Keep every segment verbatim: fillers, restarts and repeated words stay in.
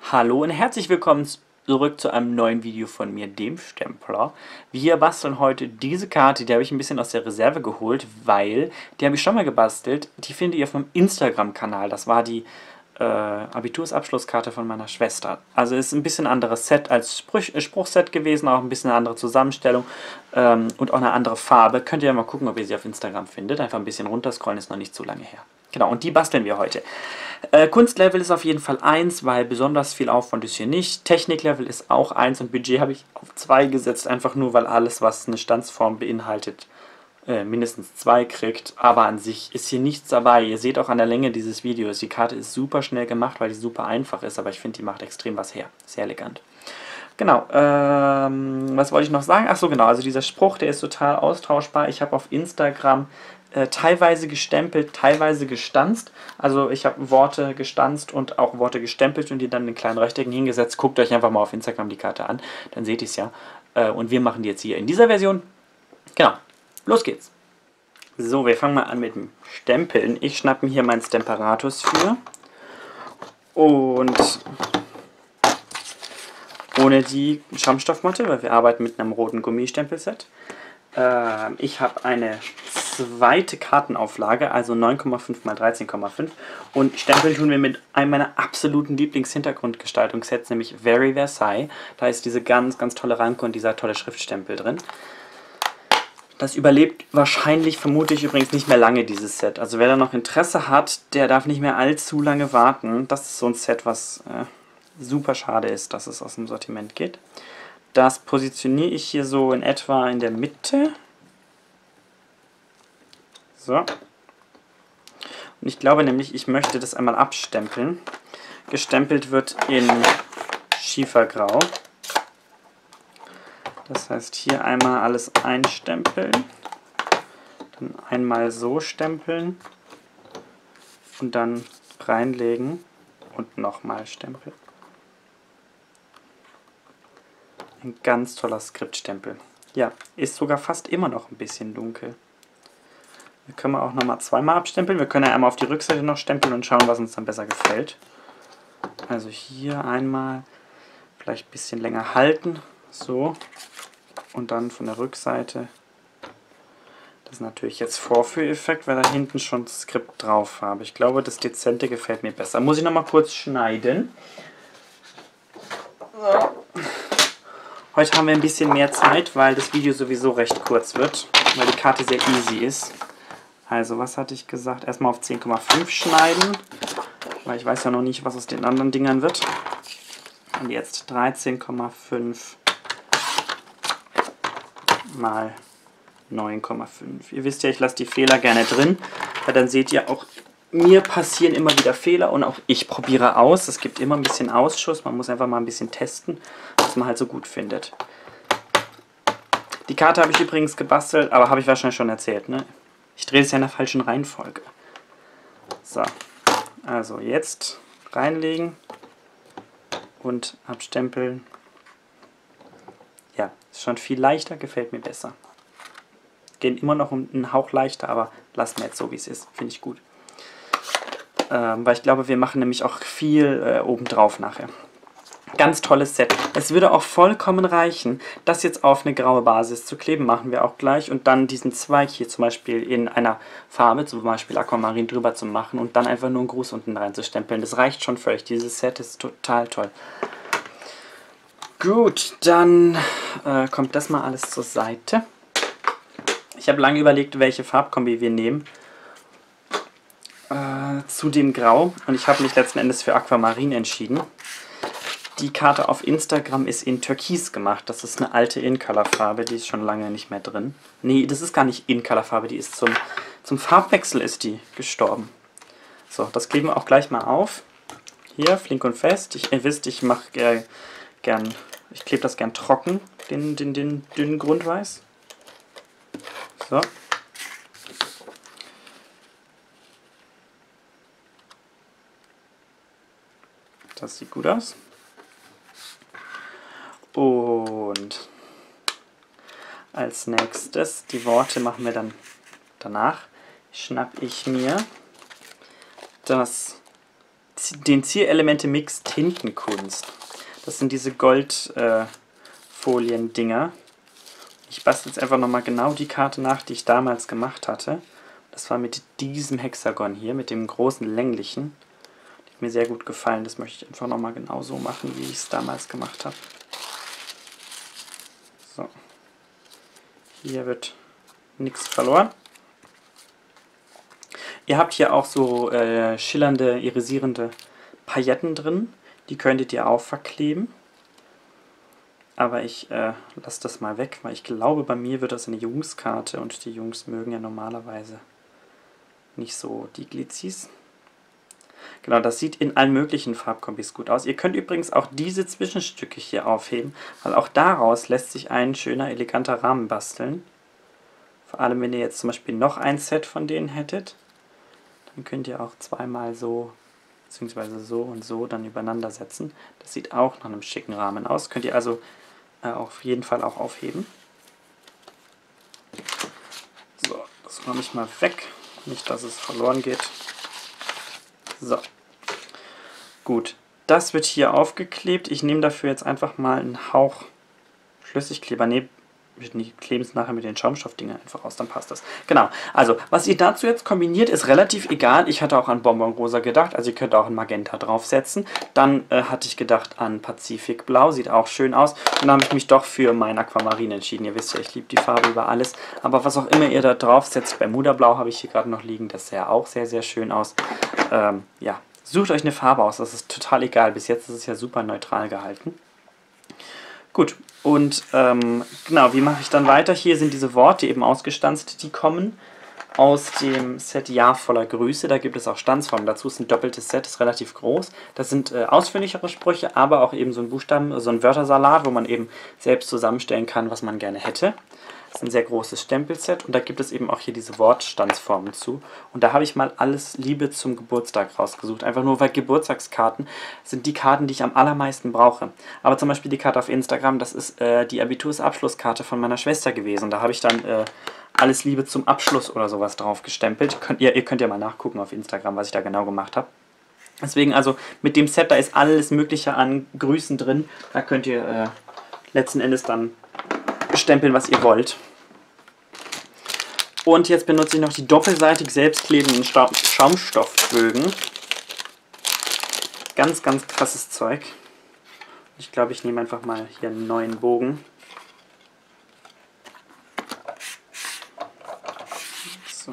Hallo und herzlich willkommen zurück zu einem neuen Video von mir, dem Stempler. Wir basteln heute diese Karte, die habe ich ein bisschen aus der Reserve geholt, weil die habe ich schon mal gebastelt. Die findet ihr auf meinem Instagram-Kanal. Das war die äh, Abitursabschlusskarte von meiner Schwester. Also ist ein bisschen anderes Set als Spruch äh, Spruchset gewesen, auch ein bisschen eine andere Zusammenstellung ähm, und auch eine andere Farbe. Könnt ihr ja mal gucken, ob ihr sie auf Instagram findet. Einfach ein bisschen runterscrollen, ist noch nicht zu lange her. Genau, und die basteln wir heute. Äh, Kunstlevel ist auf jeden Fall eins, weil besonders viel Aufwand ist hier nicht. Techniklevel ist auch eins und Budget habe ich auf zwei gesetzt, einfach nur, weil alles, was eine Stanzform beinhaltet, äh, mindestens zwei kriegt. Aber an sich ist hier nichts dabei. Ihr seht auch an der Länge dieses Videos, die Karte ist super schnell gemacht, weil die super einfach ist, aber ich finde, die macht extrem was her. Sehr elegant. Genau, ähm, was wollte ich noch sagen? Achso, genau, also dieser Spruch, der ist total austauschbar. Ich habe auf Instagram äh, teilweise gestempelt, teilweise gestanzt. Also ich habe Worte gestanzt und auch Worte gestempelt und die dann in kleinen Rechtecken hingesetzt. Guckt euch einfach mal auf Instagram die Karte an, dann seht ihr es ja. Äh, und wir machen die jetzt hier in dieser Version. Genau, los geht's. So, wir fangen mal an mit dem Stempeln. Ich schnappe mir hier meinen Stemperatus für. Und ohne die Schaumstoffmatte, weil wir arbeiten mit einem roten Gummistempelset. Äh, ich habe eine zweite Kartenauflage, also neun Komma fünf mal dreizehn Komma fünf. Und stempeln tun wir mit einem meiner absoluten Lieblingshintergrundgestaltungssets, nämlich Very Versailles. Da ist diese ganz, ganz tolle Ranke und dieser tolle Schriftstempel drin. Das überlebt wahrscheinlich, vermute ich übrigens, nicht mehr lange, dieses Set. Also wer da noch Interesse hat, der darf nicht mehr allzu lange warten. Das ist so ein Set, was äh, super schade ist, dass es aus dem Sortiment geht. Das positioniere ich hier so in etwa in der Mitte. So. Und ich glaube nämlich, ich möchte das einmal abstempeln. Gestempelt wird in Schiefergrau. Das heißt, hier einmal alles einstempeln. Dann einmal so stempeln. Und dann reinlegen und nochmal stempeln. Ein ganz toller Skriptstempel. Ja, ist sogar fast immer noch ein bisschen dunkel. Wir können auch nochmal zweimal abstempeln. Wir können ja einmal auf die Rückseite noch stempeln und schauen, was uns dann besser gefällt. Also hier einmal vielleicht ein bisschen länger halten. So. Und dann von der Rückseite. Das ist natürlich jetzt Vorführeffekt, weil da hinten schon das Skript drauf habe. Ich glaube, das Dezente gefällt mir besser. Muss ich nochmal kurz schneiden. So. Heute haben wir ein bisschen mehr Zeit, weil das Video sowieso recht kurz wird, weil die Karte sehr easy ist. Also, was hatte ich gesagt? Erstmal auf zehn Komma fünf schneiden, weil ich weiß ja noch nicht, was aus den anderen Dingern wird. Und jetzt dreizehn Komma fünf mal neun Komma fünf. Ihr wisst ja, ich lasse die Fehler gerne drin, weil dann seht ihr auch, mir passieren immer wieder Fehler und auch ich probiere aus. Es gibt immer ein bisschen Ausschuss, man muss einfach mal ein bisschen testen, was man halt so gut findet. Die Karte habe ich übrigens gebastelt, aber habe ich wahrscheinlich schon erzählt, ne? Ich drehe es ja in der falschen Reihenfolge. So, also jetzt reinlegen und abstempeln. Ja, ist schon viel leichter, gefällt mir besser. Gehen immer noch einen Hauch leichter, aber lassen wir jetzt so, wie es ist. Finde ich gut. Ähm, weil ich glaube, wir machen nämlich auch viel äh, obendrauf nachher. Ganz tolles Set. Es würde auch vollkommen reichen, das jetzt auf eine graue Basis zu kleben, machen wir auch gleich. Und dann diesen Zweig hier zum Beispiel in einer Farbe, zum Beispiel Aquamarin, drüber zu machen und dann einfach nur einen Gruß unten rein zu stempeln. Das reicht schon völlig. Dieses Set ist total toll. Gut, dann äh, kommt das mal alles zur Seite. Ich habe lange überlegt, welche Farbkombi wir nehmen. Äh, zu dem Grau. Und ich habe mich letzten Endes für Aquamarin entschieden. Die Karte auf Instagram ist in Türkis gemacht. Das ist eine alte In-Color-Farbe, die ist schon lange nicht mehr drin. Nee, das ist gar nicht In-Color-Farbe, die ist zum, zum Farbwechsel ist die gestorben. So, das kleben wir auch gleich mal auf. Hier, flink und fest. Ich, ihr wisst, ich mache äh, gern, ich klebe das gern trocken, den, den, den dünnen Grundweiß. So. Das sieht gut aus. Und als nächstes, die Worte machen wir dann danach, schnappe ich mir das den Zierelemente-Mix Tintenkunst. Das sind diese Goldfolien-Dinger. Äh, ich bastel jetzt einfach nochmal genau die Karte nach, die ich damals gemacht hatte. Das war mit diesem Hexagon hier, mit dem großen länglichen. Die hat mir sehr gut gefallen. Das möchte ich einfach nochmal genau so machen, wie ich es damals gemacht habe. So. Hier wird nichts verloren. Ihr habt hier auch so äh, schillernde, irisierende Pailletten drin. Die könntet ihr auch verkleben. Aber ich äh, lasse das mal weg, weil ich glaube, bei mir wird das eine Jungskarte und die Jungs mögen ja normalerweise nicht so die Glitzis. Genau, das sieht in allen möglichen Farbkombis gut aus. Ihr könnt übrigens auch diese Zwischenstücke hier aufheben, weil auch daraus lässt sich ein schöner, eleganter Rahmen basteln. Vor allem, wenn ihr jetzt zum Beispiel noch ein Set von denen hättet. Dann könnt ihr auch zweimal so, beziehungsweise so und so dann übereinander setzen. Das sieht auch nach einem schicken Rahmen aus. Könnt ihr also äh, auf jeden Fall auch aufheben. So, das räume ich mal weg. Nicht, dass es verloren geht. So. Gut. Das wird hier aufgeklebt. Ich nehme dafür jetzt einfach mal einen Hauch Flüssigkleber. Ne, wir kleben es nachher mit den Schaumstoffdingern einfach aus, dann passt das. Genau, also was ihr dazu jetzt kombiniert, ist relativ egal. Ich hatte auch an Bonbonrosa gedacht, also ihr könnt auch ein Magenta draufsetzen. Dann äh, hatte ich gedacht an Pazifikblau, sieht auch schön aus. Und dann habe ich mich doch für mein Aquamarin entschieden. Ihr wisst ja, ich liebe die Farbe über alles. Aber was auch immer ihr da draufsetzt, Bermuda-Blau habe ich hier gerade noch liegen, das sah auch sehr, sehr schön aus. Ähm, ja, sucht euch eine Farbe aus, das ist total egal. Bis jetzt ist es ja super neutral gehalten. Gut, und ähm, genau, wie mache ich dann weiter? Hier sind diese Worte eben ausgestanzt, die kommen aus dem Set Jahr voller Grüße. Da gibt es auch Stanzformen dazu. Es ist ein doppeltes Set, ist relativ groß. Das sind äh, ausführlichere Sprüche, aber auch eben so ein Buchstaben, so ein Wörtersalat, wo man eben selbst zusammenstellen kann, was man gerne hätte. Das ist ein sehr großes Stempelset und da gibt es eben auch hier diese Wortstandsformen zu. Und da habe ich mal alles Liebe zum Geburtstag rausgesucht. Einfach nur, weil Geburtstagskarten sind die Karten, die ich am allermeisten brauche. Aber zum Beispiel die Karte auf Instagram, das ist äh, die Abitursabschlusskarte von meiner Schwester gewesen. Da habe ich dann äh, alles Liebe zum Abschluss oder sowas drauf gestempelt. Könnt ihr, ihr könnt ja mal nachgucken auf Instagram, was ich da genau gemacht habe. Deswegen also mit dem Set, da ist alles Mögliche an Grüßen drin. Da könnt ihr äh, letzten Endes dann stempeln, was ihr wollt. Und jetzt benutze ich noch die doppelseitig selbstklebenden Schaumstoffbögen. Ganz, ganz krasses Zeug. Ich glaube, ich nehme einfach mal hier einen neuen Bogen. So.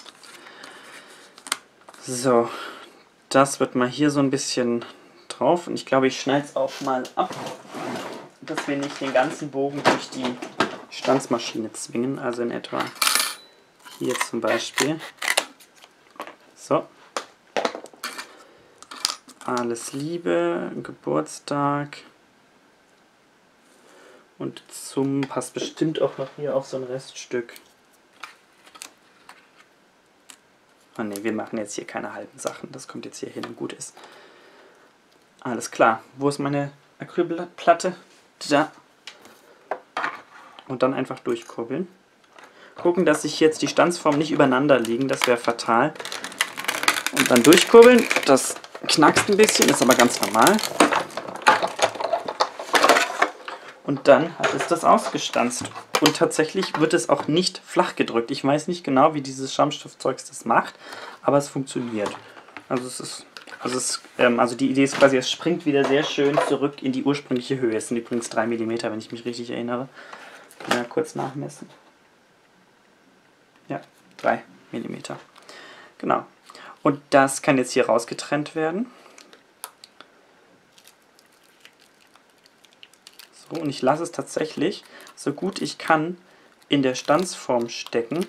So, das wird mal hier so ein bisschen drauf. Und ich glaube, ich schneide es auch mal ab, dass wir nicht den ganzen Bogen durch die Stanzmaschine zwingen. Also in etwa hier zum Beispiel. So. Alles Liebe, Geburtstag. Und zum passt bestimmt auch noch hier auf so ein Reststück. Oh ne, wir machen jetzt hier keine halben Sachen. Das kommt jetzt hier hin und gut ist. Alles klar. Wo ist meine Acrylplatte? Da. Und dann einfach durchkurbeln. Gucken, dass sich jetzt die Stanzformen nicht übereinander liegen. Das wäre fatal. Und dann durchkurbeln. Das knackst ein bisschen, ist aber ganz normal. Und dann hat es das ausgestanzt. Und tatsächlich wird es auch nicht flach gedrückt. Ich weiß nicht genau, wie dieses Schaumstoffzeugs das macht, aber es funktioniert. Also es ist, also, es, ähm, also die Idee ist quasi, es springt wieder sehr schön zurück in die ursprüngliche Höhe. Es sind übrigens drei Millimeter, wenn ich mich richtig erinnere. Mal kurz nachmessen. Ja, drei Millimeter. Genau. Und das kann jetzt hier rausgetrennt werden. So, und ich lasse es tatsächlich, so gut ich kann, in der Stanzform stecken.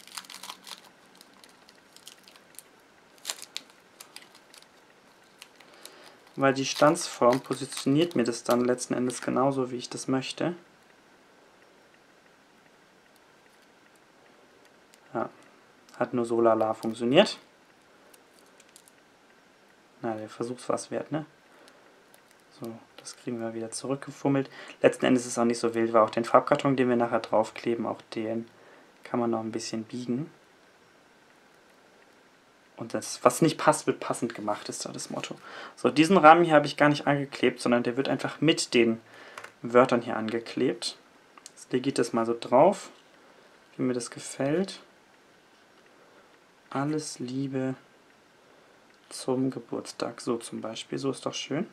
Weil die Stanzform positioniert mir das dann letzten Endes genauso, wie ich das möchte. Ja, hat nur so lala funktioniert. Na, der Versuch's was wert, ne? So, das kriegen wir wieder zurückgefummelt. Letzten Endes ist es auch nicht so wild, weil auch den Farbkarton, den wir nachher draufkleben, auch den kann man noch ein bisschen biegen. Und das, was nicht passt, wird passend gemacht, ist da das Motto. So, diesen Rahmen hier habe ich gar nicht angeklebt, sondern der wird einfach mit den Wörtern hier angeklebt. Jetzt lege ich das mal so drauf, wie mir das gefällt. Alles Liebe zum Geburtstag. So zum Beispiel, so ist doch schön.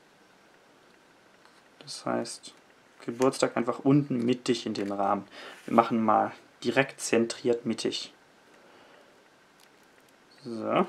Das heißt, Geburtstag einfach unten mittig in den Rahmen. Wir machen mal direkt zentriert mittig. So.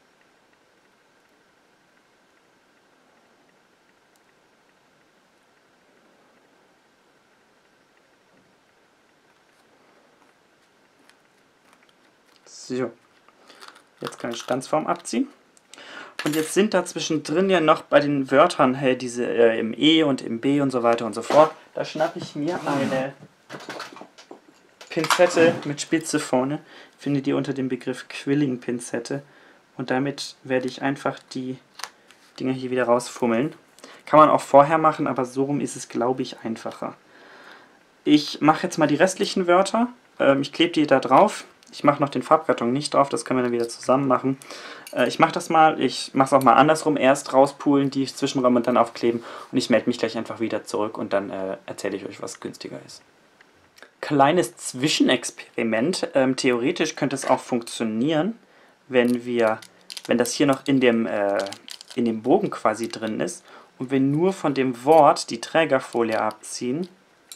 So. Jetzt kann ich Stanzform abziehen. Und jetzt sind da zwischendrin ja noch bei den Wörtern hey, diese äh, im E und im B und so weiter und so fort. Da schnappe ich mir eine Pinzette mit Spitze vorne. Findet ihr unter dem Begriff Quilling-Pinzette. Und damit werde ich einfach die Dinger hier wieder rausfummeln. Kann man auch vorher machen, aber so rum ist es, glaube ich, einfacher. Ich mache jetzt mal die restlichen Wörter. Ähm, ich klebe die da drauf. Ich mache noch den Farbkarton nicht drauf, das können wir dann wieder zusammen machen. Äh, ich mache das mal, ich mache es auch mal andersrum. Erst rauspulen, die Zwischenräume und dann aufkleben. Und ich melde mich gleich einfach wieder zurück und dann äh, erzähle ich euch, was günstiger ist. Kleines Zwischenexperiment. Ähm, theoretisch könnte es auch funktionieren, wenn wir, wenn das hier noch in dem, äh, in dem Bogen quasi drin ist und wir nur von dem Wort die Trägerfolie abziehen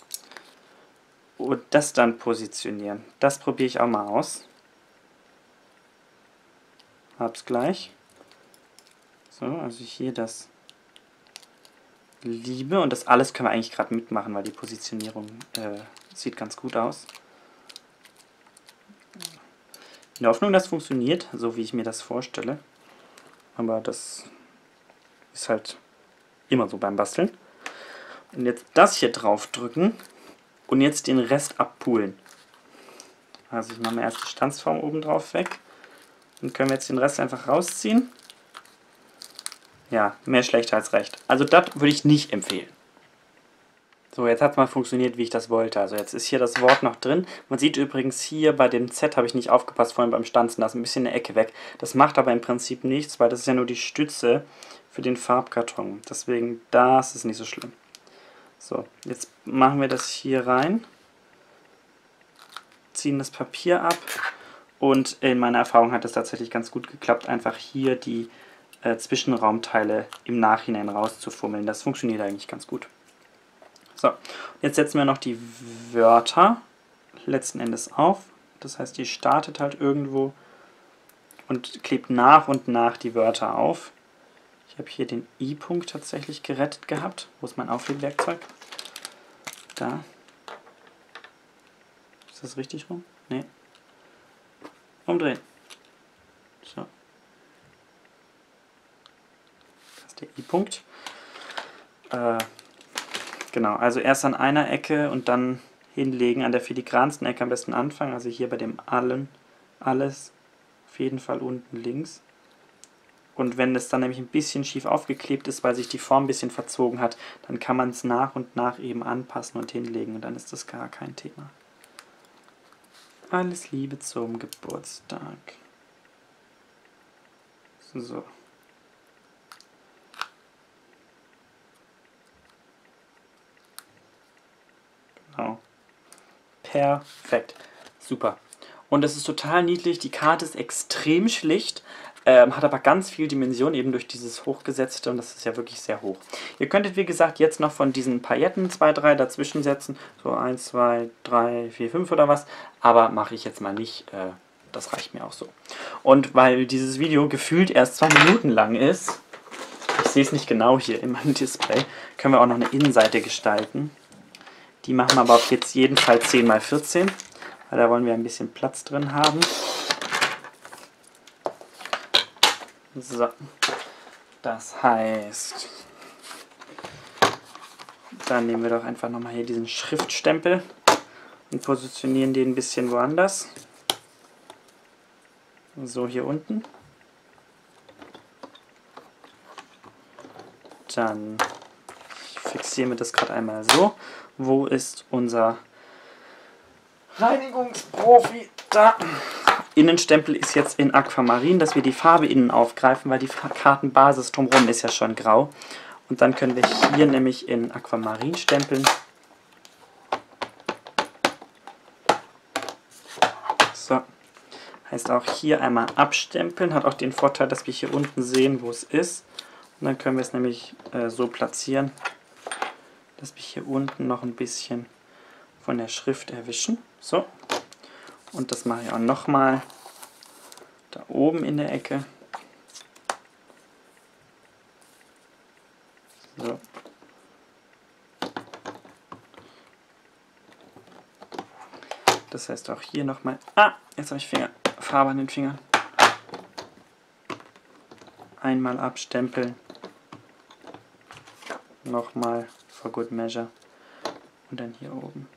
und das dann positionieren. Das probiere ich auch mal aus. Hab's gleich. So, also hier das Liebe und das alles können wir eigentlich gerade mitmachen, weil die Positionierung äh, sieht ganz gut aus. In der Hoffnung, das funktioniert, so wie ich mir das vorstelle. Aber das ist halt immer so beim Basteln. Und jetzt das hier drauf drücken und jetzt den Rest abpulen. Also ich mache mir erst die Stanzform oben drauf weg. Dann können wir jetzt den Rest einfach rausziehen. Ja, mehr schlecht als recht. Also das würde ich nicht empfehlen. So, jetzt hat es mal funktioniert, wie ich das wollte. Also jetzt ist hier das Wort noch drin. Man sieht übrigens hier bei dem Z, habe ich nicht aufgepasst vorhin beim Stanzen, da ist ein bisschen eine Ecke weg. Das macht aber im Prinzip nichts, weil das ist ja nur die Stütze für den Farbkarton. Deswegen, das ist nicht so schlimm. So, jetzt machen wir das hier rein. Ziehen das Papier ab. Und in meiner Erfahrung hat es tatsächlich ganz gut geklappt, einfach hier die äh, Zwischenraumteile im Nachhinein rauszufummeln. Das funktioniert eigentlich ganz gut. So, jetzt setzen wir noch die Wörter letzten Endes auf. Das heißt, die startet halt irgendwo und klebt nach und nach die Wörter auf. Ich habe hier den I-Punkt tatsächlich gerettet gehabt. Wo ist mein Auflegwerkzeug? Da. Ist das richtig rum? Nee. Umdrehen. So. Das ist der I-Punkt. Äh, genau, also erst an einer Ecke und dann hinlegen, an der filigransten Ecke am besten anfangen. Also hier bei dem allen, alles auf jeden Fall unten links. Und wenn es dann nämlich ein bisschen schief aufgeklebt ist, weil sich die Form ein bisschen verzogen hat, dann kann man es nach und nach eben anpassen und hinlegen und dann ist das gar kein Thema. Alles Liebe zum Geburtstag. So. Genau. Perfekt. Super. Und es ist total niedlich. Die Karte ist extrem schlicht, ähm, hat aber ganz viel Dimension eben durch dieses Hochgesetzte und das ist ja wirklich sehr hoch. Ihr könntet, wie gesagt, jetzt noch von diesen Pailletten zwei, drei dazwischen setzen. So eins, zwei, drei, vier, fünf oder was. Aber mache ich jetzt mal nicht. Äh, das reicht mir auch so. Und weil dieses Video gefühlt erst zwei Minuten lang ist, ich sehe es nicht genau hier in meinem Display, können wir auch noch eine Innenseite gestalten. Die machen wir aber auf jetzt jeden Fall zehn mal vierzehn, weil da wollen wir ein bisschen Platz drin haben. So, das heißt, dann nehmen wir doch einfach nochmal hier diesen Schriftstempel und positionieren den ein bisschen woanders. So, hier unten. Dann fixieren wir das gerade einmal so. Wo ist unser Reinigungsprofi? Da. Innenstempel ist jetzt in Aquamarin, dass wir die Farbe innen aufgreifen, weil die Kartenbasis drumherum ist ja schon grau. Und dann können wir hier nämlich in Aquamarin stempeln. So. Heißt auch hier einmal abstempeln. Hat auch den Vorteil, dass wir hier unten sehen, wo es ist. Und dann können wir es nämlich äh, so platzieren, dass wir hier unten noch ein bisschen von der Schrift erwischen. So. Und das mache ich auch nochmal da oben in der Ecke. So. Das heißt auch hier nochmal. Ah, jetzt habe ich Finger, Farbe an den Fingern. Einmal abstempeln. Nochmal for good measure. Und dann hier oben.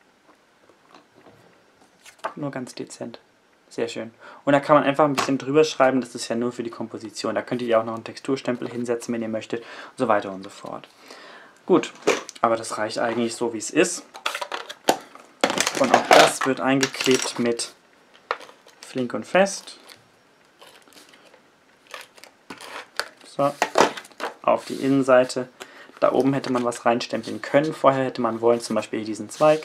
Nur ganz dezent. Sehr schön. Und da kann man einfach ein bisschen drüber schreiben, das ist ja nur für die Komposition. Da könnt ihr auch noch einen Texturstempel hinsetzen, wenn ihr möchtet, und so weiter und so fort. Gut, aber das reicht eigentlich so, wie es ist. Und auch das wird eingeklebt mit Flink und Fest. So, auf die Innenseite. Da oben hätte man was reinstempeln können. Vorher hätte man wollen, zum Beispiel diesen Zweig.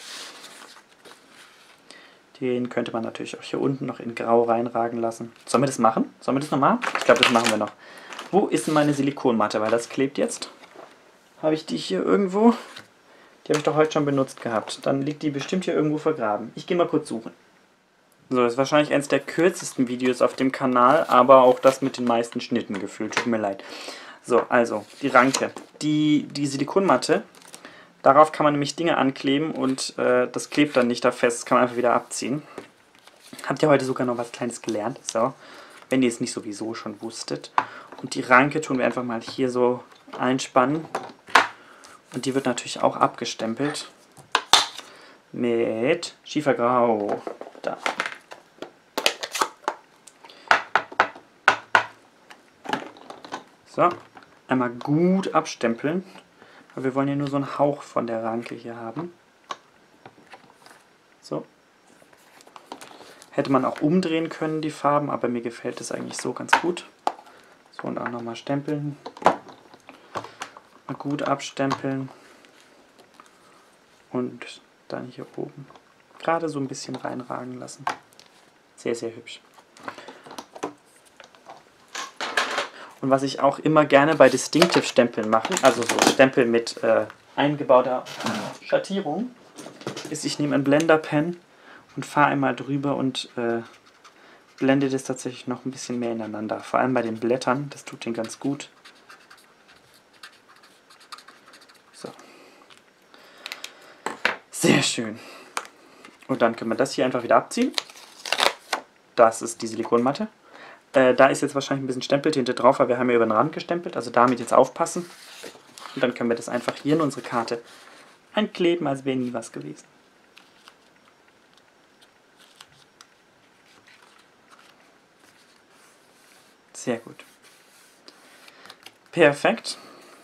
Den könnte man natürlich auch hier unten noch in Grau reinragen lassen. Sollen wir das machen? Sollen wir das noch machen? Ich glaube, das machen wir noch. Wo ist denn meine Silikonmatte? Weil das klebt jetzt. Habe ich die hier irgendwo? Die habe ich doch heute schon benutzt gehabt. Dann liegt die bestimmt hier irgendwo vergraben. Ich gehe mal kurz suchen. So, das ist wahrscheinlich eines der kürzesten Videos auf dem Kanal, aber auch das mit den meisten Schnitten gefühlt. Tut mir leid. So, also, die Ranke. Die, die Silikonmatte, darauf kann man nämlich Dinge ankleben und äh, das klebt dann nicht da fest. Das kann man einfach wieder abziehen. Habt ihr heute sogar noch was Kleines gelernt? So, wenn ihr es nicht sowieso schon wusstet. Und die Ranke tun wir einfach mal hier so einspannen. Und die wird natürlich auch abgestempelt mit Schiefergrau. Da. So, einmal gut abstempeln. Aber wir wollen ja nur so einen Hauch von der Ranke hier haben. So. Hätte man auch umdrehen können, die Farben, aber mir gefällt es eigentlich so ganz gut. So, und auch nochmal stempeln. Mal gut abstempeln. Und dann hier oben gerade so ein bisschen reinragen lassen. Sehr, sehr hübsch. Und was ich auch immer gerne bei Distinctive Stempeln mache, also so Stempel mit äh, eingebauter Schattierung, ist, ich nehme einen Blender Pen und fahre einmal drüber und äh, blende das tatsächlich noch ein bisschen mehr ineinander. Vor allem bei den Blättern, das tut den ganz gut. So. Sehr schön. Und dann können wir das hier einfach wieder abziehen. Das ist die Silikonmatte. Äh, da ist jetzt wahrscheinlich ein bisschen Stempeltinte drauf, weil wir haben ja über den Rand gestempelt, also damit jetzt aufpassen. Und dann können wir das einfach hier in unsere Karte einkleben, als wäre nie was gewesen. Sehr gut. Perfekt.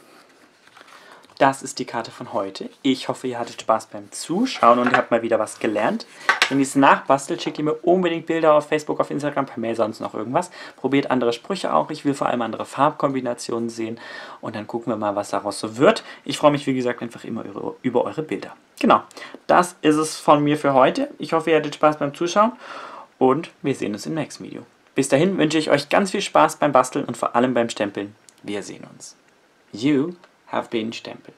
Das ist die Karte von heute. Ich hoffe, ihr hattet Spaß beim Zuschauen und ihr habt mal wieder was gelernt. Wenn ihr es nachbastelt, schickt ihr mir unbedingt Bilder auf Facebook, auf Instagram, per Mail, sonst noch irgendwas. Probiert andere Sprüche auch. Ich will vor allem andere Farbkombinationen sehen. Und dann gucken wir mal, was daraus so wird. Ich freue mich, wie gesagt, einfach immer über eure Bilder. Genau, das ist es von mir für heute. Ich hoffe, ihr hattet Spaß beim Zuschauen. Und wir sehen uns im nächsten Video. Bis dahin wünsche ich euch ganz viel Spaß beim Basteln und vor allem beim Stempeln. Wir sehen uns. You have been stempeled.